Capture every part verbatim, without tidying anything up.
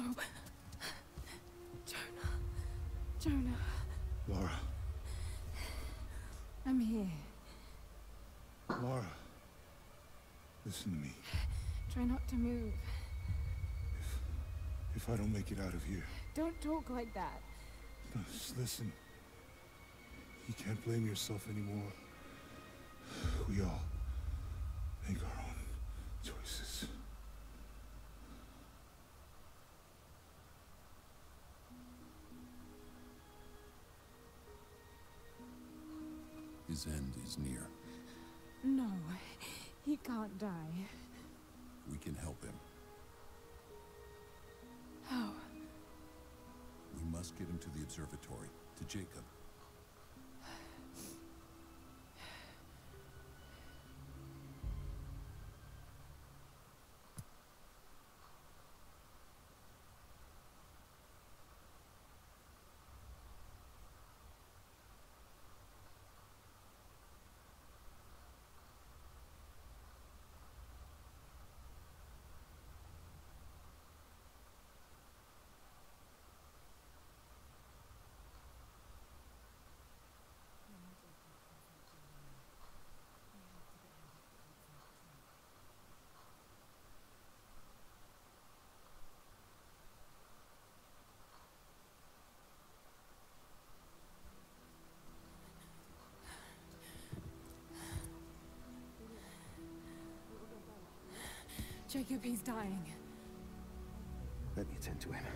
Jonah. Jonah. Lara. I'm here. Lara. Listen to me. Try not to move. If... if I don't make it out of here... Don't talk like that. No, just listen. You can't blame yourself anymore. We all make our own choices. His end is near. No, he can't die. We can help him. How? We must get him to the observatory, to Jacob. Jacob, he's dying. Let me attend to him.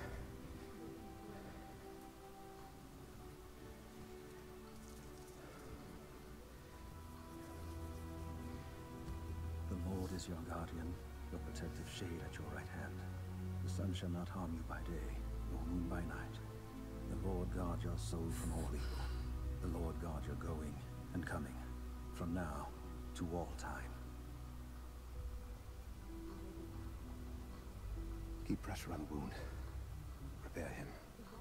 The Lord is your guardian, your protective shade at your right hand. The sun shall not harm you by day, nor moon by night. The Lord guard your soul from all evil. The Lord guard your going and coming, from now to all time. Keep pressure on the wound. Prepare him.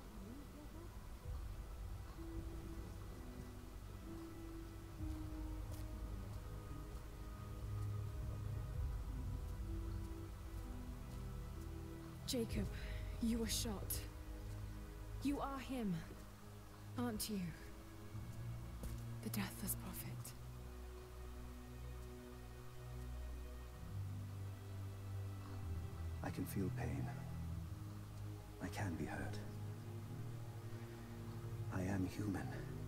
Jacob, you were shot. You are him, aren't you? The Deathless Prophet. I can feel pain. I can be hurt. I am human.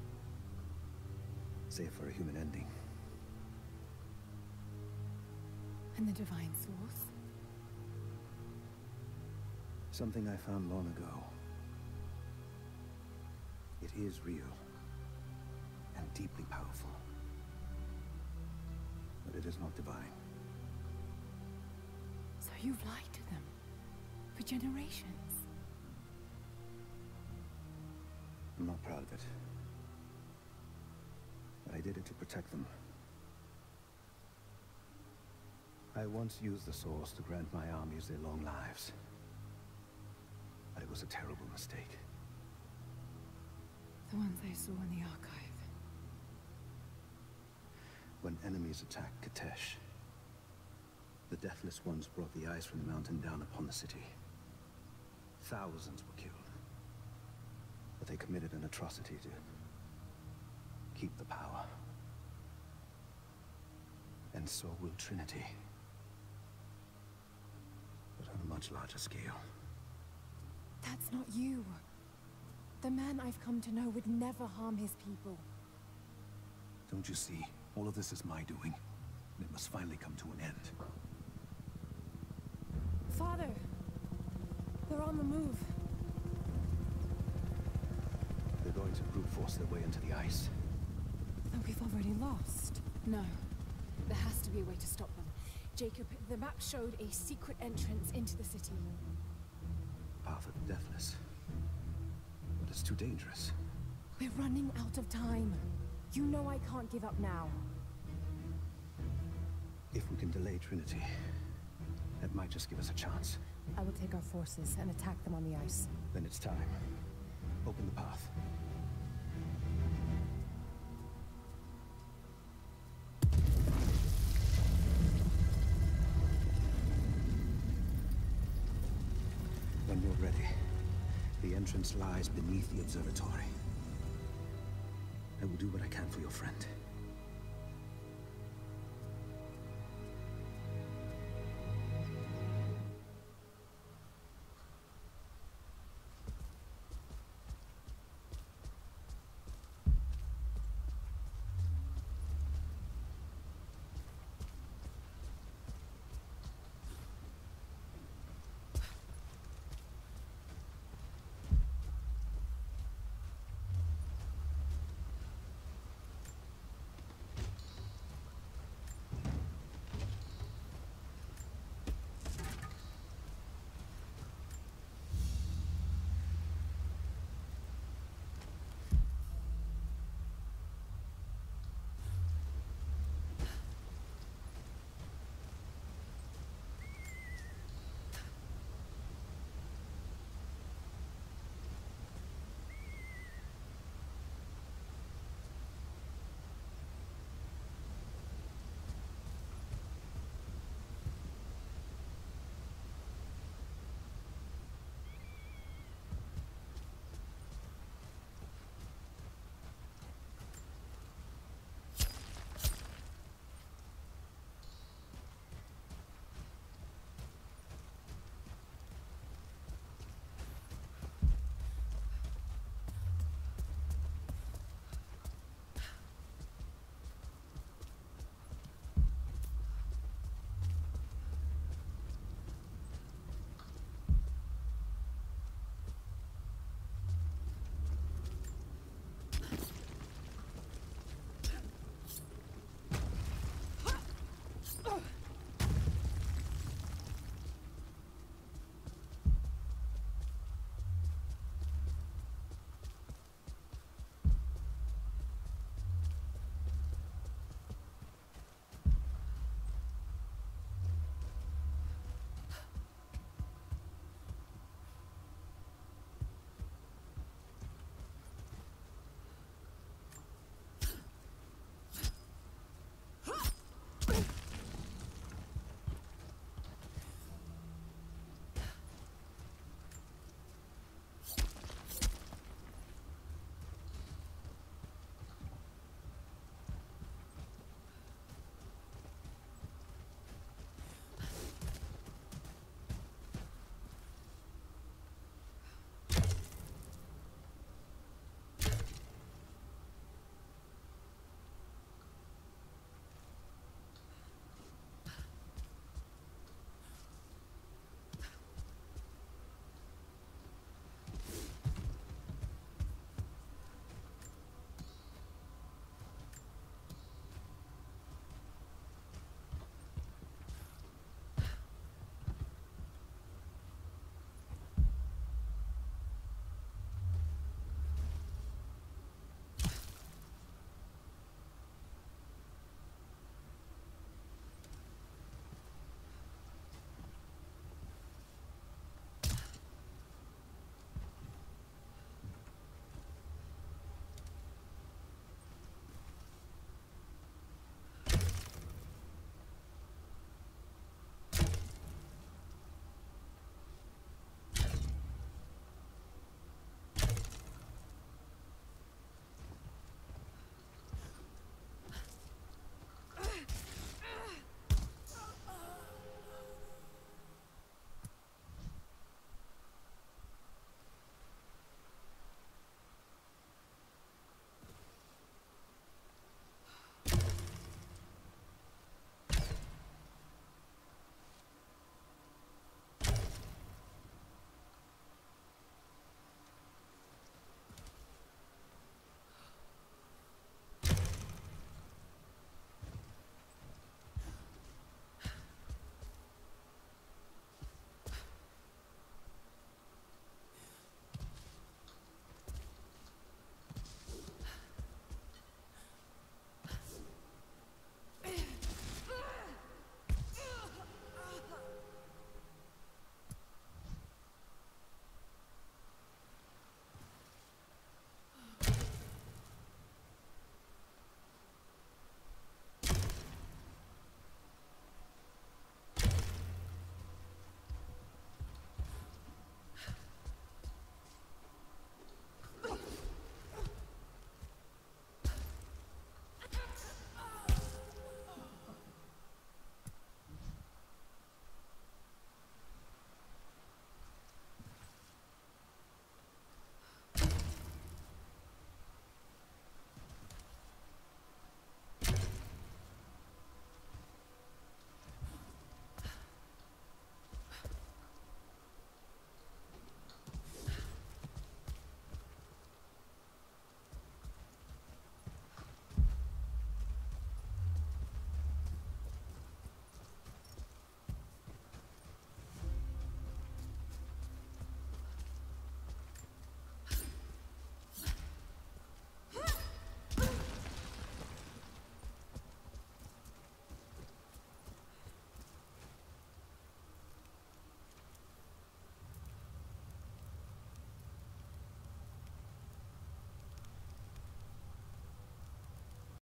Save for a human ending. And the Divine Source? Something I found long ago. It is real. And deeply powerful. But it is not divine. So you've lied to them. For generations. I'm not proud of it. But I did it to protect them. I once used the Source to grant my armies their long lives. But it was a terrible mistake. The ones I saw in the archive. When enemies attacked Kitezh, the Deathless Ones brought the ice from the mountain down upon the city. Thousands were killed. But they committed an atrocity to keep the power. And so will Trinity. But on a much larger scale. That's not you. The man I've come to know would never harm his people. Don't you see? All of this is my doing. And it must finally come to an end. Father! They're on the move. They're going to brute force their way into the ice. Then we've already lost. No. There has to be a way to stop them. Jacob, the map showed a secret entrance into the city. Path of the Deathless. But it's too dangerous. We're running out of time. You know I can't give up now. If we can delay Trinity, that might just give us a chance. I will take our forces and attack them on the ice. Then it's time. Open the path. When you're ready. entrance lies beneath the observatory. I will do what I can for your friend.